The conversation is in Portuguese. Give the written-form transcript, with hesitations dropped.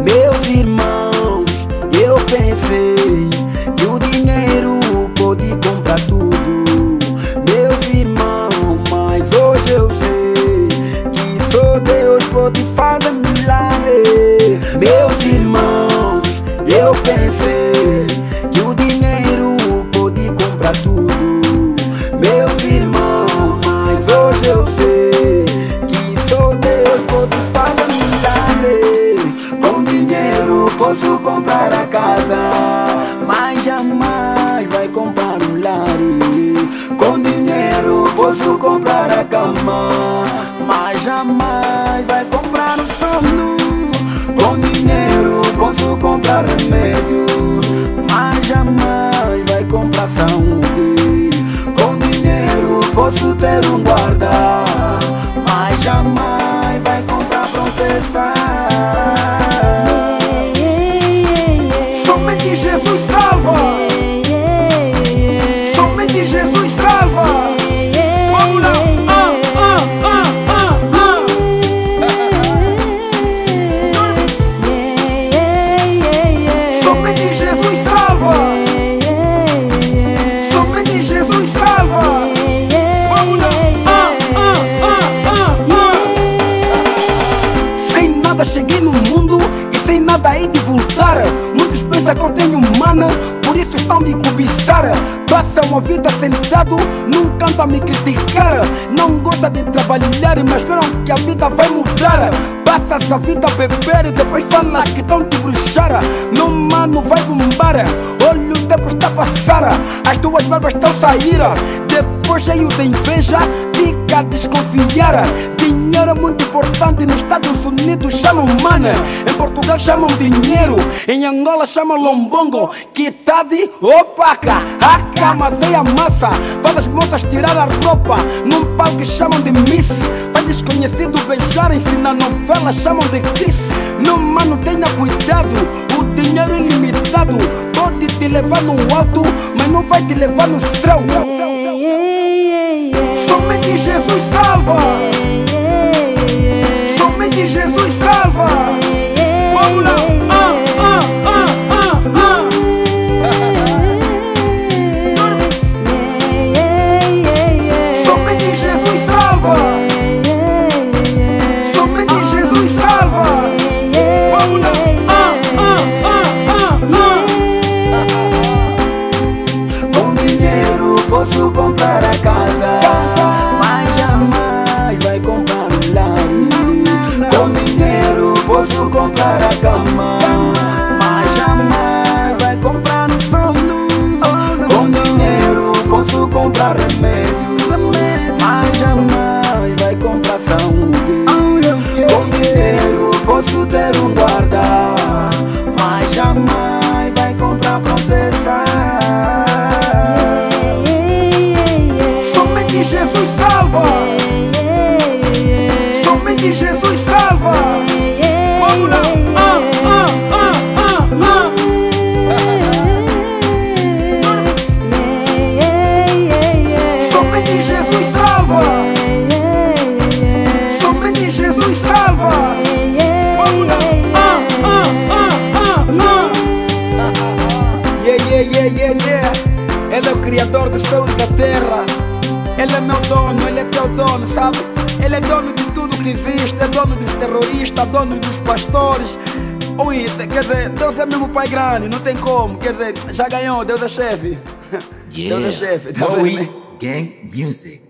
Meus irmãos, eu pensei que o dinheiro pode comprar tudo. Meus irmãos, mas hoje eu sei que só Deus pode fazer milagre. Meus irmãos, eu pensei que o dinheiro pode comprar tudo. Meus irmãos, mas hoje eu sei que só Deus pode fazer milagre. Com dinheiro posso comprar a casa, mas jamais vai comprar um lar. Com dinheiro posso comprar a cama, mas jamais vai comprar um sono. Com dinheiro posso comprar remédio, mas jamais vai comprar saúde. Com dinheiro posso ter um guarda, mas jamais vai comprar proteção. Somente Jesus salva. Somente Jesus salva. Vamos lá. Somente Jesus salva. Somente Jesus salva. Vamos lá. Sem nada cheguei no mundo e sem nada hei de voltar. Muitos pensam que eu tenho mana, por isso estão me cobiçar. Passa uma vida sentado num canto a me criticar. Não gosta de trabalhar, mas esperam que a vida vai mudar. Passas a vida a beber e depois falas que estão te bruxar. Meu mano vai bombar, olha o tempo está a passar. As tuas barbas estão a sair, depois cheio de inveja fica a desconfiar. Dinheiro é muito importante, nos Estados Unidos chamam mana, em Portugal chamam dinheiro, em Angola chamam lombongo, quitade ou paca. A cama dei a massa, faz as moças tirar a roupa, num palco que chamam de miss. Faz desconhecido beijarem-se, na novela chamam de kiss. Meu mano, tenha cuidado, o dinheiro é limitado. Pode te levar no alto, mas não vai te levar no céu. Somente Jesus salva. Somente Jesus salva. Vamos lá. Somente Jesus salva. Somente Jesus salva. Vamos lá. Com dinheiro posso comprar a casa, mas jamais vai comprar um lar. Com dinheiro posso comprar a cama, mas jamais vai comprar um sono. Com dinheiro posso comprar remédio, mas jamais vai comprar saúde. Com dinheiro posso ter um guarda, mas jamais vai comprar proteção. Somente Jesus salva. Somente Jesus salva. Vamos lá. Somente Jesus salva. Somente Jesus salva. Vamos lá. Yeah. Ele é o criador do céu e da terra. Ele é meu dono, ele é teu dono, sabe? Ele é dono de tudo que existe, é dono dos terroristas, dono dos pastores. Ui, quer dizer, Deus é mesmo pai grande, não tem como. Quer dizer, já ganhou, Deus é chefe. Deus é chefe. Bowie Gang Music.